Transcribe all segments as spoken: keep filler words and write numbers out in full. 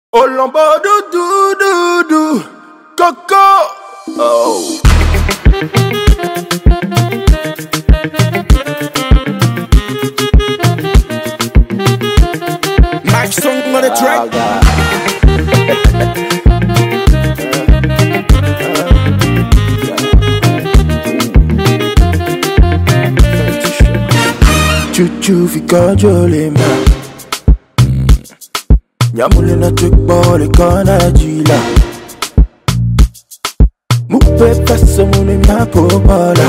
Olombo do do do do Coco. Oh. Mike song on the track. Chuchu fika jole ma. Nyamule na trick ball ikona jila. Mupe pesa mune mapo bala.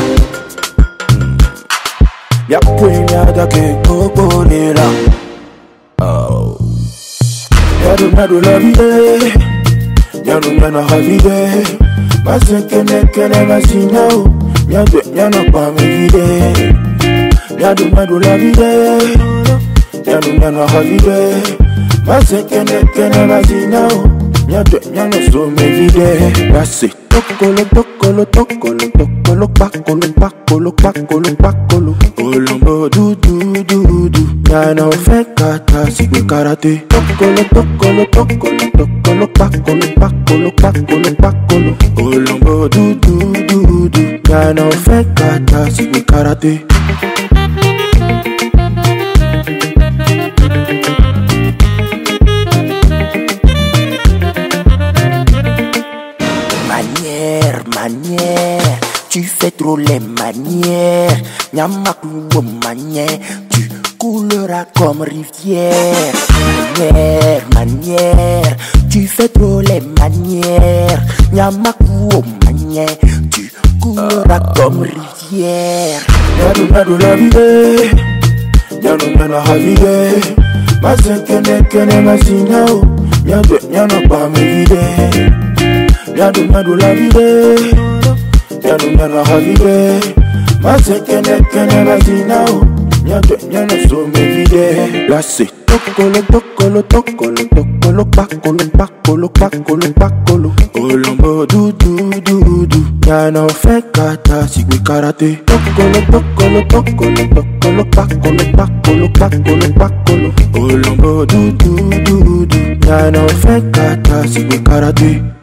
Ya puenya da ke popo nera. Oh. Ya do na do la vie. Ya do na ha vie. Masenke ne kene masina o. Ya do ya na pa me vie. Ya do na do la vie. Ya do na ha vie. Masenke ne kene masina o. Ya do ya na so me vie. That's it. Tokolo, tokolo, tokolo, tokolo, pakolo, pakolo, pakolo, pakolo. Olombo do do do do. Ya no fe kata sigwe karate. Tokolo, tokolo, tokolo, tokolo, pakolo, pakolo, pakolo, pakolo. Olombo do do do do. Ya no fe kata sigwe karate. Manière, manière, tu fais trop les manières. Nyamakou manière, tu couleras comme rivière. Manière, manière, tu fais trop les manières. Nyamakou manière, tu couleras comme rivière. Yadu nadu la vie, yadu nana ha vie. Masenke ne kene masina o, yadu yana pa me vie. Yadu nadu la vie, yadu nana ha vie. Masenke ne kene masina o, yadu yana so me vie. That's it. Tokolo, tokolo, tokolo, tokolo, pakolo, pakolo, pakolo, pakolo. Olombo do do do do. Ya no fe kata sigwe karate. Tokolo, tokolo, tokolo, tokolo, pakolo, pakolo, pakolo, pakolo. Olombo do do do do. Ya no fe kata sigwe karate.